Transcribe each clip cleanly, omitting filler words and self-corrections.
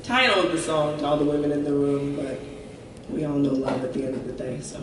title of the song to all the women in the room, but we all know love at the end of the day, so.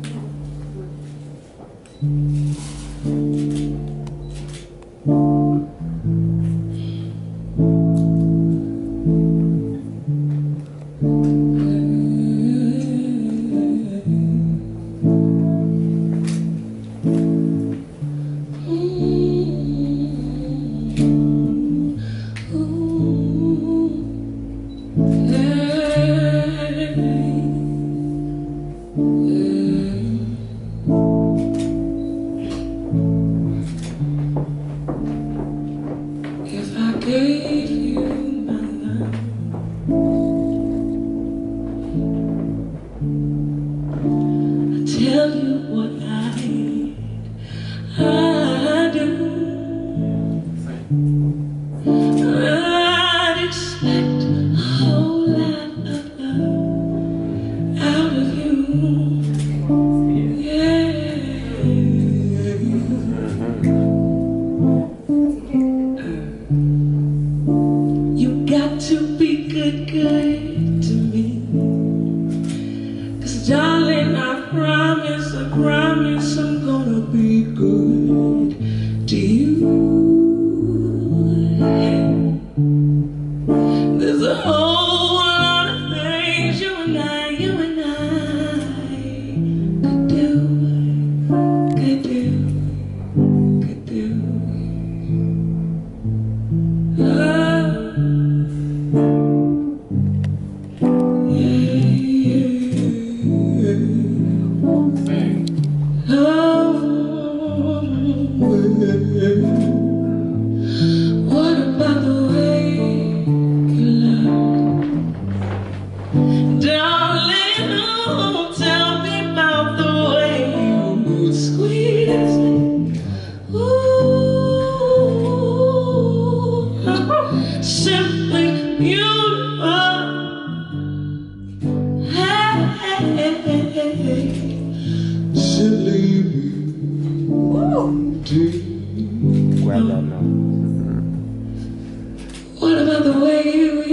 What about the way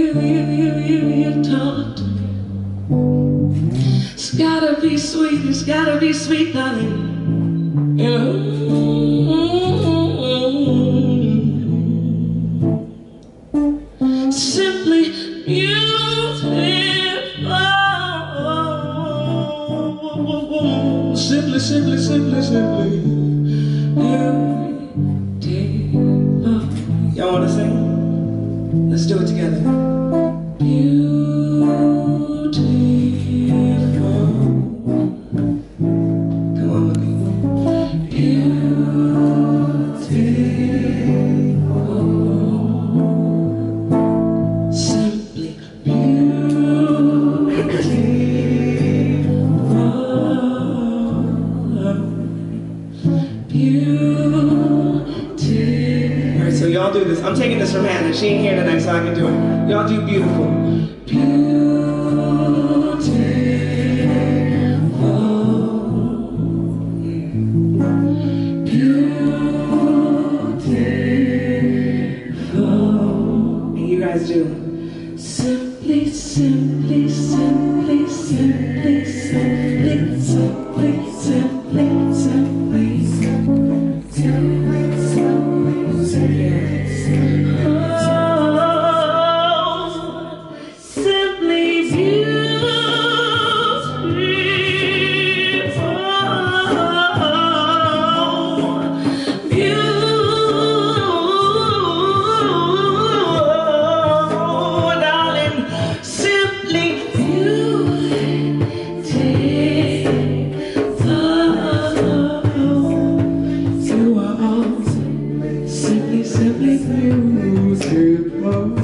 you talk to me? It's gotta be sweet, darling. You know? Simply beautiful. Simply beautiful. Y'all wanna sing? Let's do it together. Beautiful. Come on, Boogie. Beautiful. Simply beautiful. Beautiful. All right, so y'all do this. I'm taking this from Hannah. She ain't here tonight, so I can do it. Y'all do beautiful. And you guys do. Simply, simply, simply, simply, simply, simply, simply, simply, simply, simply, simply beautiful.